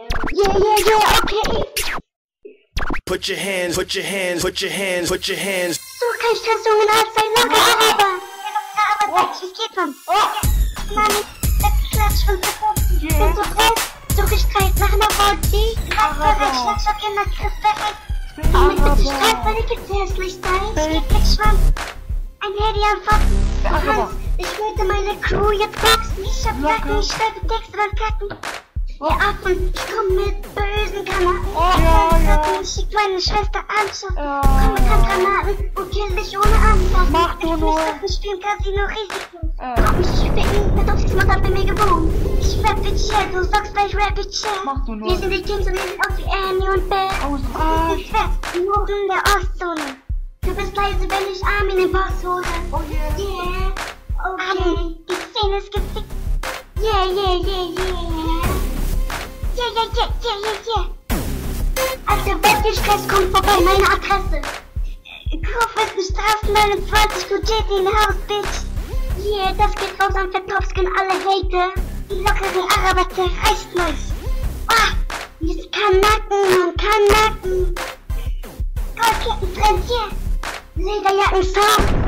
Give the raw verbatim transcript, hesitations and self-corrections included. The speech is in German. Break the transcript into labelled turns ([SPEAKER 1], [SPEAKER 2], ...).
[SPEAKER 1] Yeah, yeah, yeah, okay.
[SPEAKER 2] Put your hands, put your hands, put your hands, put your hands.
[SPEAKER 1] So kein Stress, Junge, Alzey, locker, aber. Aber was geht man? Mann, das Klatsch von Verkaufen. Ich bin so fest, so gestreift nach einer Body. Greifbereit, Schlagstock in der Griffbereit. Mit bitte Streit, weil ich jetzt hässlich sein. Ich geb mit Schwamm. Ein Handy am Pfosten. Du kannst, ich würde meine Crew jetzt boxen. Ich hab Jacken, ich schreibe Texte beim Kacken. Ihr Affen, ich komm mit bösen Granaten. Ich schick meine Schwester Anschluss. Komm mit Handgranaten und kill dich ohne Anlass.
[SPEAKER 3] Mach du nur.
[SPEAKER 1] Ich spiel Casino risikolos. Komm mich ficken, mit aufs Mutter bei mir gewohnt. Ich rap wie Chill, du sagst gleich rap wie Chill. Wir sind die Kings und wir sind aus wie Annie und Bell. Wir sind fest, nur in der Ostzone. Du bist leise, wenn ich Amin den Boss hole.
[SPEAKER 3] Oh yeah.
[SPEAKER 1] Yeah, okay, die Szene ist gefickt. Yeah, yeah, yeah, yeah. Yeah, yeah, yeah, yeah, yeah, yeah. Also Bettgestress kommt vorbei, meine Adresse. Kurfürstenstraßen neunundzwanzig, Q J T in Haus, Bitch. Yeah, das geht raus an Verkaufskin, alle Hater. Die lockeren Araber zerreißt euch. Ah, jetzt Kanaken und Kanaken. Goldketten, Trends, yeah. Lederjacken, Sound.